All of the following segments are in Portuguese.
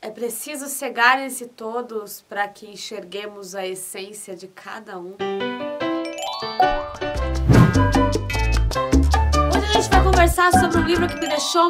É preciso cegarem-se todos para que enxerguemos a essência de cada um. Hoje a gente vai conversar sobre um livro que me deixou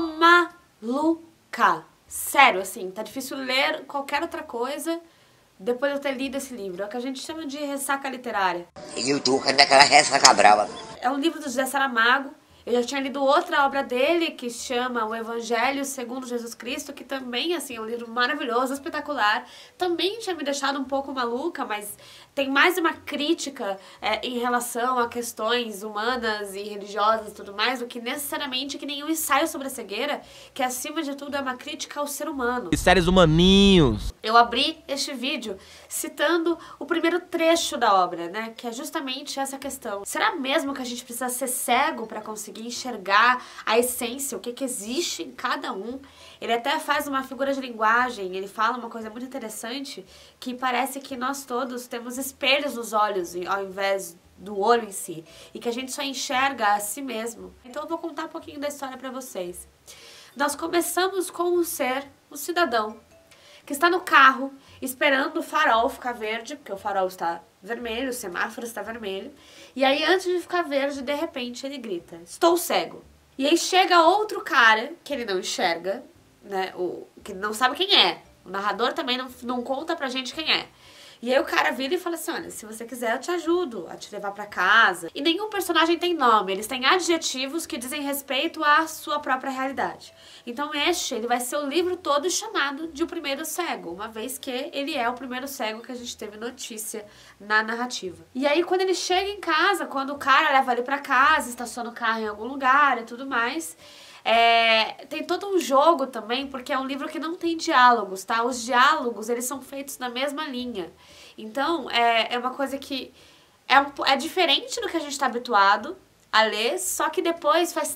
maluca. Sério, assim, tá difícil ler qualquer outra coisa depois de eu ter lido esse livro. É o que a gente chama de ressaca literária. E o Tuca daquela ressaca brava. É um livro do José Saramago. Eu já tinha lido outra obra dele, que chama O Evangelho segundo Jesus Cristo, que também, assim, é um livro maravilhoso, espetacular. Também tinha me deixado um pouco maluca, mas tem mais uma crítica em relação a questões humanas e religiosas e tudo mais, do que necessariamente que nenhum ensaio sobre a cegueira, que acima de tudo é uma crítica ao ser humano. E seres humaninhos. Eu abri este vídeo citando o primeiro trecho da obra, né, que é justamente essa questão. Será mesmo que a gente precisa ser cego para conseguir enxergar a essência, o que existe em cada um? Ele até faz uma figura de linguagem, ele fala uma coisa muito interessante, que parece que nós todos temos espelhos nos olhos ao invés do olho em si, e que a gente só enxerga a si mesmo. Então eu vou contar um pouquinho da história para vocês. Nós começamos com um ser, um cidadão, que está no carro esperando o farol ficar verde, porque o farol está vermelho, o semáforo está vermelho. E aí, antes de ficar verde, de repente ele grita: estou cego. E aí chega outro cara que ele não enxerga, né? Que não sabe quem é. O narrador também não conta pra gente quem é. E aí o cara vira e fala assim: olha, se você quiser eu te ajudo a te levar pra casa. E nenhum personagem tem nome, eles têm adjetivos que dizem respeito à sua própria realidade. Então ele vai ser o livro todo chamado de O Primeiro Cego, uma vez que ele é o primeiro cego que a gente teve notícia na narrativa. E aí quando ele chega em casa, quando o cara leva ele pra casa, estaciona o carro em algum lugar e tudo mais... tem todo um jogo também, porque é um livro que não tem diálogos, tá? Os diálogos, eles são feitos na mesma linha. Então, é uma coisa que é diferente do que a gente está habituado a ler, só que depois faz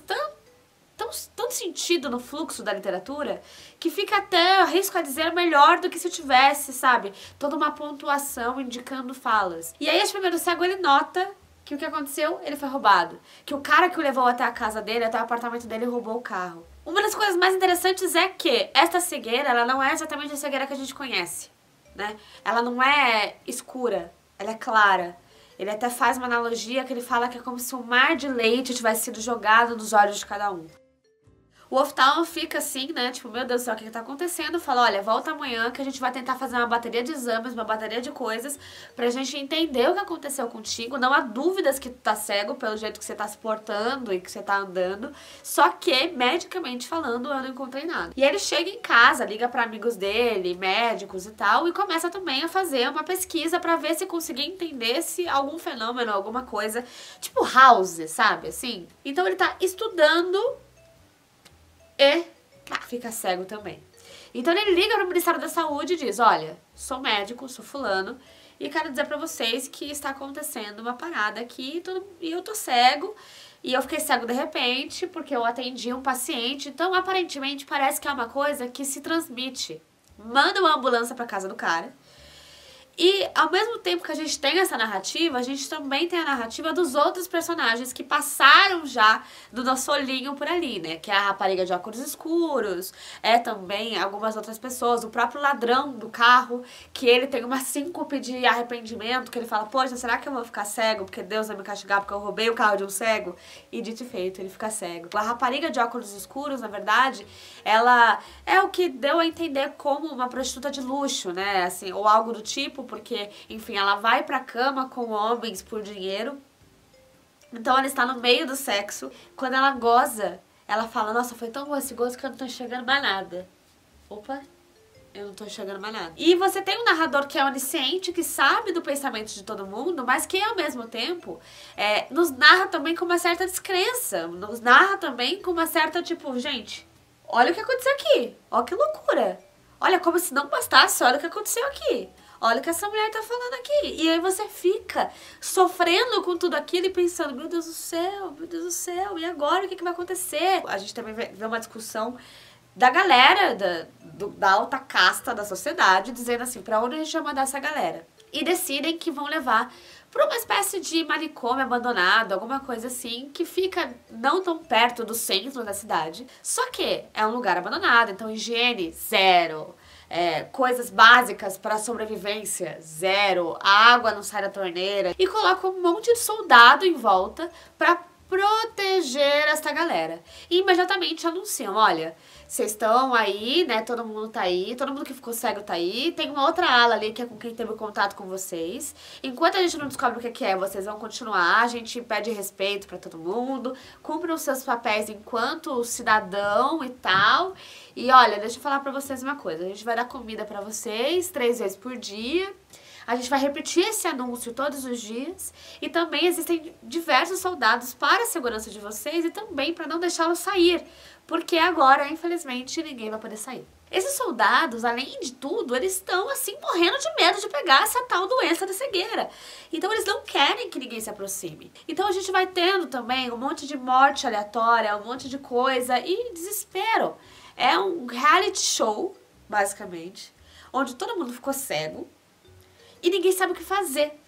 tanto sentido no fluxo da literatura, que fica até, arrisco a dizer, melhor do que se tivesse, sabe? Toda uma pontuação indicando falas. E aí, esse primeiro cego, ele nota que o que aconteceu? Ele foi roubado. Que o cara que o levou até a casa dele, até o apartamento dele, roubou o carro. Uma das coisas mais interessantes é que esta cegueira, ela não é exatamente a cegueira que a gente conhece, né? Ela não é escura, ela é clara. Ele até faz uma analogia que ele fala que é como se um mar de leite tivesse sido jogado nos olhos de cada um. O oftalmo fica assim, né, tipo, meu Deus do céu, o que tá acontecendo? Fala, olha, volta amanhã que a gente vai tentar fazer uma bateria de exames, uma bateria de coisas, pra gente entender o que aconteceu contigo. Não há dúvidas que tu tá cego pelo jeito que você tá se portando e que você tá andando, só que, medicamente falando, eu não encontrei nada. E ele chega em casa, liga pra amigos dele, médicos e tal, e começa também a fazer uma pesquisa pra ver se conseguia entender se algum fenômeno, alguma coisa, tipo House, sabe, assim? Então ele tá estudando e fica cego também. Então ele liga pro Ministério da Saúde e diz: olha, sou médico, sou fulano, e quero dizer pra vocês que está acontecendo uma parada aqui e eu tô cego. E eu fiquei cego de repente porque eu atendi um paciente. Então aparentemente parece que é uma coisa que se transmite. Manda uma ambulância pra casa do cara. E ao mesmo tempo que a gente tem essa narrativa, a gente também tem a narrativa dos outros personagens que passaram já do nosso olhinho por ali, né? Que é a rapariga de óculos escuros, também algumas outras pessoas, o próprio ladrão do carro, que ele tem uma síncope de arrependimento, que ele fala: poxa, será que eu vou ficar cego porque Deus vai me castigar porque eu roubei o carro de um cego? E dito e feito, ele fica cego. A rapariga de óculos escuros, na verdade, ela é o que deu a entender como uma prostituta de luxo, né? Assim, ou algo do tipo, porque, enfim, ela vai pra cama com homens por dinheiro. Então ela está no meio do sexo. Quando ela goza, ela fala: nossa, foi tão bom esse gozo que eu não tô enxergando mais nada. Opa, eu não tô enxergando mais nada. E você tem um narrador que é onisciente, que sabe do pensamento de todo mundo, mas que ao mesmo tempo nos narra também com uma certa descrença. Nos narra também com uma certa, tipo, gente, olha o que aconteceu aqui. Olha que loucura. Olha, como se não bastasse, olha o que aconteceu aqui. Olha o que essa mulher tá falando aqui. E aí você fica sofrendo com tudo aquilo e pensando: meu Deus do céu, e agora o que vai acontecer? A gente também vê uma discussão da galera, da alta casta da sociedade, dizendo assim: pra onde a gente vai mandar essa galera? E decidem que vão levar pra uma espécie de manicômio abandonado, alguma coisa assim, que fica não tão perto do centro da cidade. Só que é um lugar abandonado, então higiene zero. coisas básicas para sobrevivência, zero, a água não sai da torneira, e coloca um monte de soldado em volta para proteger essa galera. E imediatamente anunciam, olha, vocês estão aí, né, todo mundo tá aí, todo mundo que ficou cego tá aí, tem uma outra ala ali que é com quem teve contato com vocês. Enquanto a gente não descobre o que é, vocês vão continuar, a gente pede respeito pra todo mundo, cumpram os seus papéis enquanto cidadão e tal. E olha, deixa eu falar pra vocês uma coisa, a gente vai dar comida pra vocês 3 vezes por dia. A gente vai repetir esse anúncio todos os dias e também existem diversos soldados para a segurança de vocês e também para não deixá-los sair, porque agora, infelizmente, ninguém vai poder sair. Esses soldados, além de tudo, eles estão assim morrendo de medo de pegar essa tal doença da cegueira. Então eles não querem que ninguém se aproxime. Então a gente vai tendo também um monte de morte aleatória, um monte de coisa e desespero. É um reality show, basicamente, onde todo mundo ficou cego. E ninguém sabe o que fazer.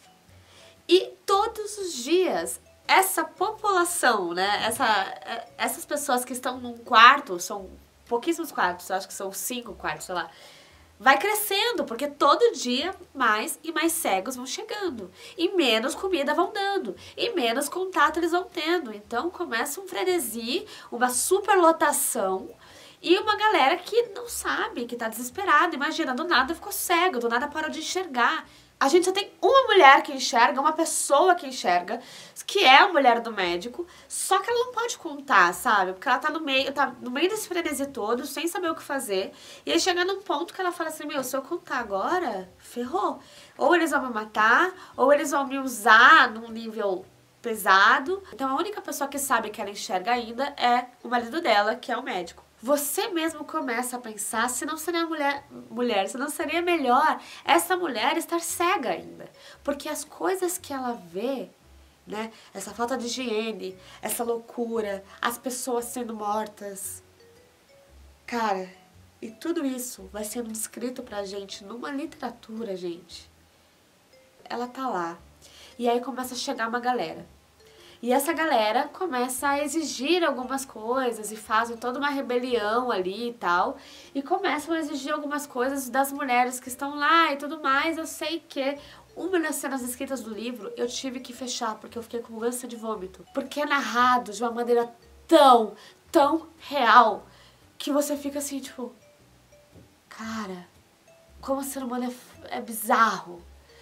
E todos os dias, essa população, né, essas pessoas que estão num quarto, são pouquíssimos quartos, eu acho que são 5 quartos, sei lá, vai crescendo, porque todo dia mais e mais cegos vão chegando. E menos comida vão dando. E menos contato eles vão tendo. Então começa um frenesi, uma superlotação. E uma galera que não sabe, que tá desesperada. Imagina, do nada ficou cego, do nada parou de enxergar. A gente só tem uma mulher que enxerga, uma pessoa que enxerga, que é a mulher do médico, só que ela não pode contar, sabe? Porque ela tá no meio desse frenesi todo, sem saber o que fazer. E aí chega num ponto que ela fala assim, meu, se eu contar agora, ferrou. Ou eles vão me matar, ou eles vão me usar num nível pesado. Então a única pessoa que sabe que ela enxerga ainda é o marido dela, que é o médico. Você mesmo começa a pensar se não seria se não seria melhor essa mulher estar cega ainda. Porque as coisas que ela vê, né, essa falta de higiene, essa loucura, as pessoas sendo mortas, cara, e tudo isso vai sendo descrito pra gente numa literatura, gente. Ela tá lá. E aí começa a chegar uma galera. E essa galera começa a exigir algumas coisas e fazem toda uma rebelião ali e tal. E começam a exigir algumas coisas das mulheres que estão lá e tudo mais. Eu sei que uma das cenas escritas do livro eu tive que fechar porque eu fiquei com ânsia de vômito. Porque é narrado de uma maneira tão real que você fica assim, tipo... Cara, como o ser humano é bizarro.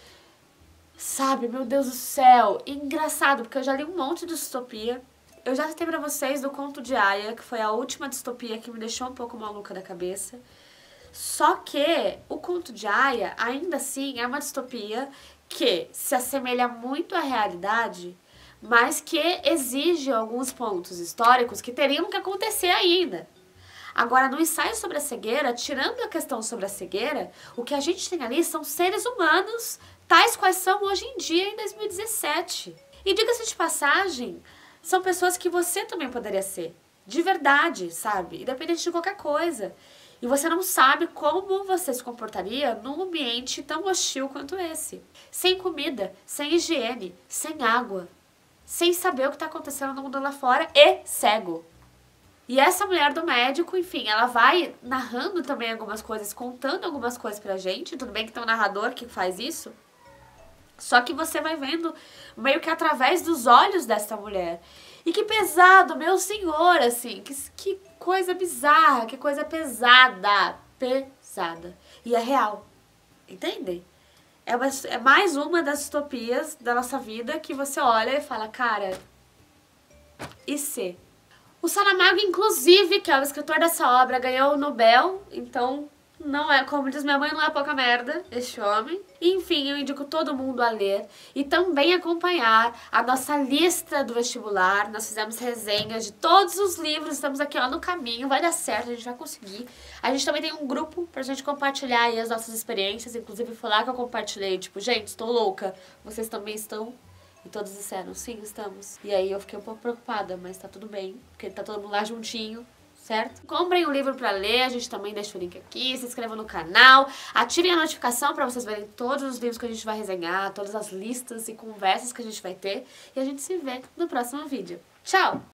Sabe, meu Deus do céu, e engraçado, porque eu já li um monte de distopia. Eu já citei pra vocês do Conto de Aia, que foi a última distopia que me deixou um pouco maluca da cabeça. Só que o Conto de Aia, ainda assim, é uma distopia que se assemelha muito à realidade, mas que exige alguns pontos históricos que teriam que acontecer ainda. Agora, no ensaio sobre a cegueira, tirando a questão sobre a cegueira, o que a gente tem ali são seres humanos tais quais são hoje em dia, em 2017. E diga-se de passagem, são pessoas que você também poderia ser. De verdade, sabe? Independente de qualquer coisa. E você não sabe como você se comportaria num ambiente tão hostil quanto esse. Sem comida, sem higiene, sem água. Sem saber o que está acontecendo no mundo lá fora e cego. E essa mulher do médico, enfim, ela vai narrando também algumas coisas, contando algumas coisas pra gente. Tudo bem que tem um narrador que faz isso. Só que você vai vendo meio que através dos olhos dessa mulher. E que pesado, meu senhor, assim. Que coisa bizarra, que coisa pesada. Pesada. E é real. Entendem? É mais uma das distopias da nossa vida que você olha e fala, cara, e se? O Saramago, inclusive, que é o escritor dessa obra, ganhou o Nobel, então... Não é, como diz minha mãe, não é pouca merda, este homem. Enfim, eu indico todo mundo a ler e também acompanhar a nossa lista do vestibular. Nós fizemos resenhas de todos os livros, estamos aqui ó, no caminho, vai dar certo, a gente vai conseguir. A gente também tem um grupo pra gente compartilhar aí as nossas experiências, inclusive foi lá que eu compartilhei, tipo, gente, estou louca, vocês também estão? E todos disseram, sim, estamos. E aí eu fiquei um pouco preocupada, mas tá tudo bem, porque tá todo mundo lá juntinho. Certo? Comprem um livro pra ler, a gente também deixa o link aqui, se inscrevam no canal, ativem a notificação pra vocês verem todos os livros que a gente vai resenhar, todas as listas e conversas que a gente vai ter, e a gente se vê no próximo vídeo. Tchau!